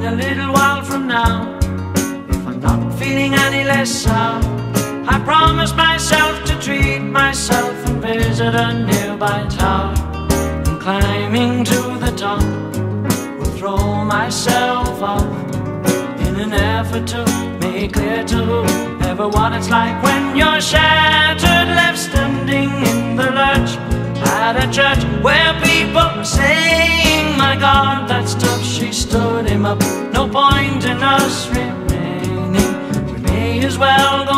a little while from now, if I'm not feeling any less sour, I promise myself to treat myself and visit a nearby tower. And climbing to the top, will throw myself off in an effort to make clear to whoever what it's like when you're shattered, left standing in the lurch at a church where people are saying, my God, that's tough, she stood him up. No point in us remaining, we may as well go